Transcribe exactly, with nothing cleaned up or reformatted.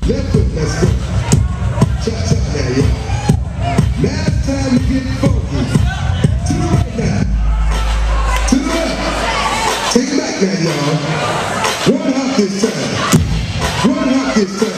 Left foot, let's go. Cha cha now, y'all. Now it's time to get funky. To the right now. To the left. Take it back now, y'all. One hop this time. One hop this time.